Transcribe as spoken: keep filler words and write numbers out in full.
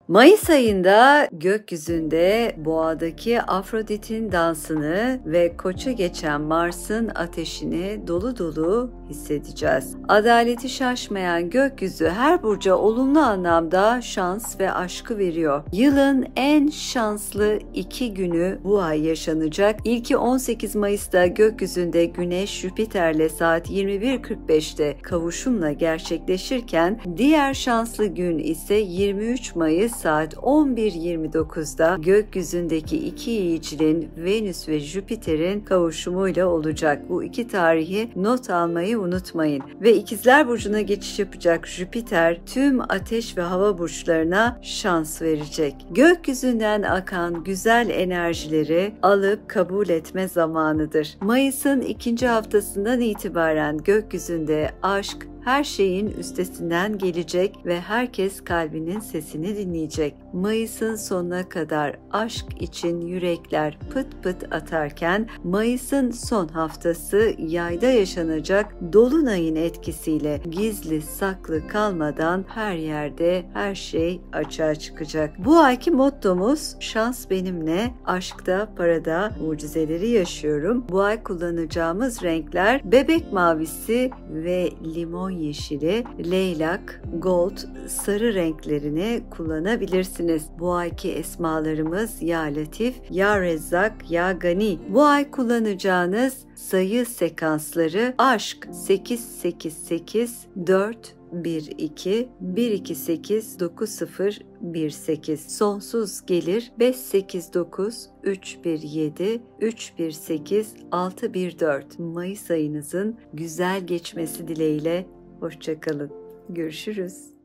Mayıs ayında gökyüzünde Boğa'daki Afrodit'in dansını ve Koç'a geçen Mars'ın ateşini dolu dolu hissedeceğiz. Adaleti şaşmayan gökyüzü her burca olumlu anlamda şans ve aşkı veriyor. Yılın en şanslı iki günü bu ay yaşanacak. İlki on sekiz Mayıs'ta gökyüzünde Güneş Jüpiter'le saat yirmi bir kırk beşte kavuşumla gerçekleşirken diğer şanslı gün ise yirmi üç Mayıs saat on bir yirmi dokuzda gökyüzündeki iki yiyicinin Venüs ve Jüpiter'in kavuşumuyla olacak. Bu iki tarihi not almayı unutmayın. Ve İkizler Burcu'na geçiş yapacak Jüpiter tüm ateş ve hava burçlarına şans verecek. Gökyüzünden akan güzel enerjileri alıp kabul etme zamanıdır. Mayıs'ın ikinci haftasından itibaren gökyüzünde aşk, her şeyin üstesinden gelecek ve herkes kalbinin sesini dinleyecek. Mayıs'ın sonuna kadar aşk için yürekler pıt pıt atarken Mayıs'ın son haftası yayda yaşanacak dolunayın etkisiyle gizli saklı kalmadan her yerde her şey açığa çıkacak. Bu ayki mottomuz şans benimle, aşkta, parada mucizeleri yaşıyorum. Bu ay kullanacağımız renkler bebek mavisi ve limon yeşili, leylak, gold, sarı renklerini kullanabilirsiniz. Bu ayki esmalarımız Ya Latif, Ya Rezzak, Ya Gani. Bu ay kullanacağınız sayı sekansları aşk sekiz sekiz sekiz dört bir iki bir iki sekiz dokuz sıfır bir sekiz, sonsuz gelir beş sekiz dokuz üç bir yedi üç bir sekiz altı bir dört. Mayıs ayınızın güzel geçmesi dileğiyle. Hoşça kalın. Görüşürüz.